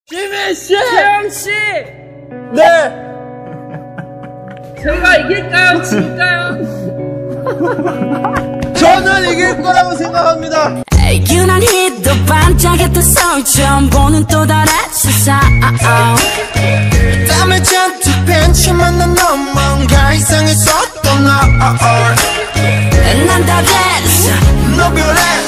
지민씨! 태영씨! 네! 제가 이길까요? 질까요? 저는 이길 거라고 생각합니다. 유난히도 반짝였던 서울 처음 보는 또 다른 세상 땀을 잔뜩 벤치만 난 넌 뭔가 이상했었던 나 난 다 됐어 너 별에